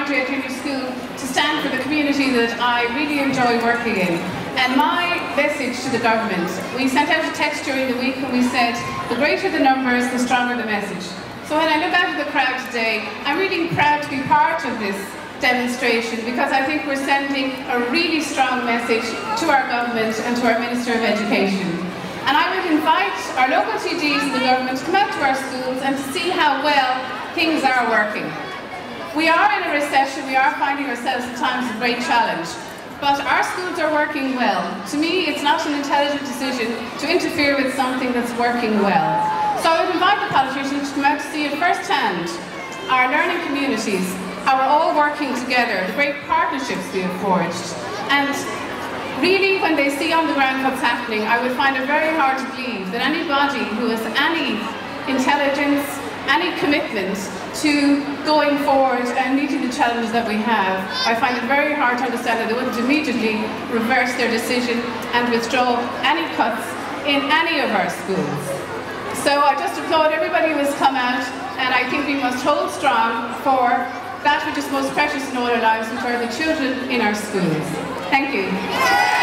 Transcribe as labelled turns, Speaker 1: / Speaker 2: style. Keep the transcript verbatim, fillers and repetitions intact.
Speaker 1: Darndale Junior School to stand for the community that I really enjoy working in. And my message to the government, we sent out a text during the week and we said, the greater the numbers, the stronger the message. So when I look out at the crowd today, I'm really proud to be part of this demonstration because I think we're sending a really strong message to our government and to our Minister of Education. And I would invite our local T Ds and the government to come out to our schools and to see how well things are working. We are in a recession, we are finding ourselves at times a great challenge, but our schools are working well. To me, it's not an intelligent decision to interfere with something that's working well. So I would invite the politicians to come out to see it firsthand, our learning communities, how we're all working together, the great partnerships we have forged. And really, when they see on the ground what's happening, I would find it very hard to believe that anybody who has any intelligence, any commitment to going forward and meeting the challenges that we have, I find it very hard to understand that they wouldn't immediately reverse their decision and withdraw any cuts in any of our schools. So I just applaud everybody who has come out, and I think we must hold strong for that which is most precious in all our lives, which are the children in our schools. Thank you.